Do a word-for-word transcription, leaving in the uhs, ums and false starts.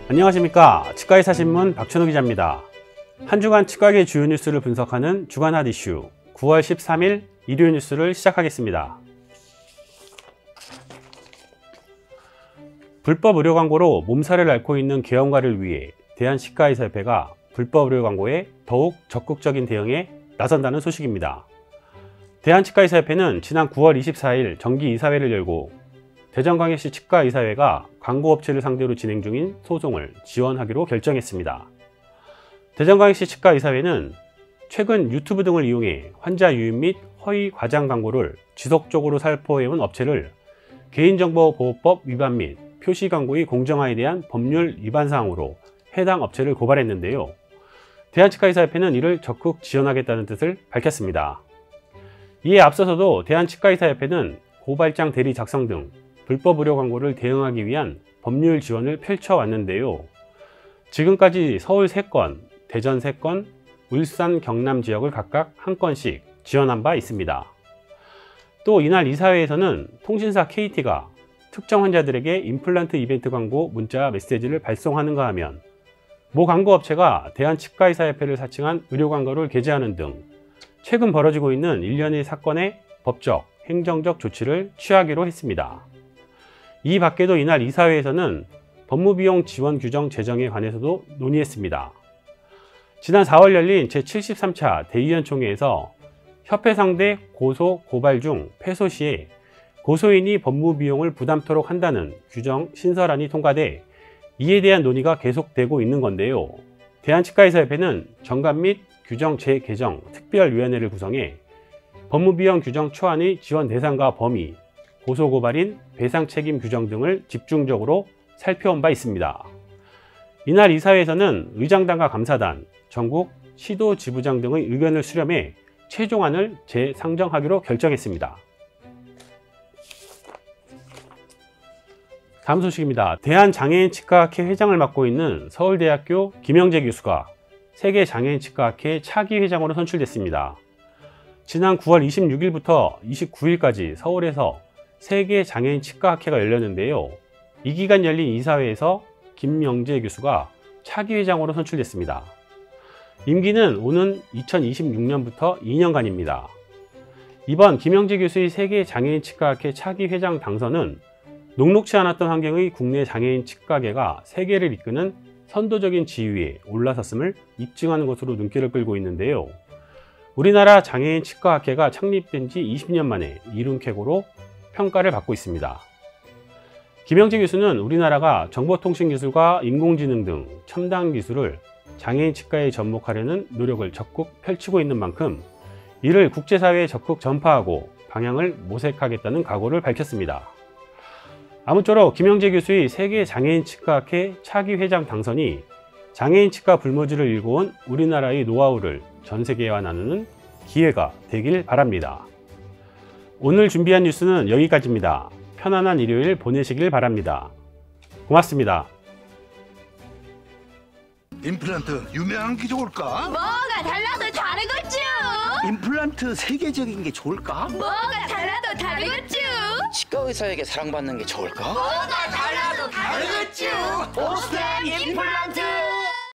안녕하십니까. 치과의사 신문 박천호 기자입니다. 한 주간 치과계 주요 뉴스를 분석하는 주간 핫 이슈 구월 십삼일 일요일 뉴스를 시작하겠습니다. 불법 의료 광고로 몸살을 앓고 있는 개원가를 위해 대한치과의사협회가 불법 의료 광고에 더욱 적극적인 대응에 나선다는 소식입니다. 대한치과의사협회는 지난 구월 이십사일 정기 이사회를 열고 대전광역시 치과의사회가 광고업체를 상대로 진행 중인 소송을 지원하기로 결정했습니다. 대전광역시 치과의사회는 최근 유튜브 등을 이용해 환자 유입 및 허위 과장 광고를 지속적으로 살포해온 업체를 개인정보보호법 위반 및 표시 광고의 공정화에 대한 법률 위반 사항으로 해당 업체를 고발했는데요. 대한치과의사협회는 이를 적극 지원하겠다는 뜻을 밝혔습니다. 이에 앞서서도 대한치과의사협회는 고발장 대리 작성 등 불법 의료 광고를 대응하기 위한 법률 지원을 펼쳐왔는데요. 지금까지 서울 세 건, 대전 세 건, 울산, 경남 지역을 각각 한 건씩 지원한 바 있습니다. 또 이날 이사회에서는 통신사 케이티가 특정 환자들에게 임플란트 이벤트 광고 문자 메시지를 발송하는가 하면 모 광고업체가 대한치과의사협회를 사칭한 의료 광고를 게재하는 등 최근 벌어지고 있는 일련의 사건에 법적, 행정적 조치를 취하기로 했습니다. 이 밖에도 이날 이사회에서는 법무비용 지원 규정 제정에 관해서도 논의했습니다. 지난 사월 열린 제칠십삼 차 대의원 총회에서 협회 상대 고소, 고발 중 패소 시에 고소인이 법무비용을 부담토록 한다는 규정 신설안이 통과돼 이에 대한 논의가 계속되고 있는 건데요. 대한치과의사협회는 정관 및 규정 재개정 특별위원회를 구성해 법무비용 규정 초안의 지원 대상과 범위, 고소고발인 배상 책임 규정 등을 집중적으로 살펴온 바 있습니다. 이날 이사회에서는 의장단과 감사단, 전국 시도 지부장 등의 의견을 수렴해 최종안을 재상정하기로 결정했습니다. 다음 소식입니다. 대한장애인치과학회 회장을 맡고 있는 서울대학교 김영재 교수가 세계장애인치과학회 차기 회장으로 선출됐습니다. 지난 구월 이십육일부터 이십구일까지 서울에서 세계장애인치과학회가 열렸는데요. 이 기간 열린 이사회에서 김영재 교수가 차기 회장으로 선출됐습니다. 임기는 오는 이천이십육년부터 이 년간입니다. 이번 김영재 교수의 세계장애인치과학회 차기 회장 당선은 녹록치 않았던 환경의 국내 장애인 치과계가 세계를 이끄는 선도적인 지위에 올라섰음을 입증하는 것으로 눈길을 끌고 있는데요. 우리나라 장애인 치과학회가 창립된 지 이십 년 만에 이룬 쾌거로 평가를 받고 있습니다. 김영재 교수는 우리나라가 정보통신기술과 인공지능 등 첨단 기술을 장애인 치과에 접목하려는 노력을 적극 펼치고 있는 만큼 이를 국제사회에 적극 전파하고 방향을 모색하겠다는 각오를 밝혔습니다. 아무쪼록 김영재 교수의 세계장애인치과학회 차기 회장 당선이 장애인치과 불모지를 일궈온 우리나라의 노하우를 전 세계와 나누는 기회가 되길 바랍니다. 오늘 준비한 뉴스는 여기까지입니다. 편안한 일요일 보내시길 바랍니다. 고맙습니다. 임플란트 유명한 게 좋을까? 뭐가 달라도 다르겠죠. 임플란트 세계적인 게 좋을까? 뭐가 달라도 다르겠죠. 치과 의사에게 사랑받는 게 좋을까? 뭐가 달라도 다르겠죠. 오스템 임플란트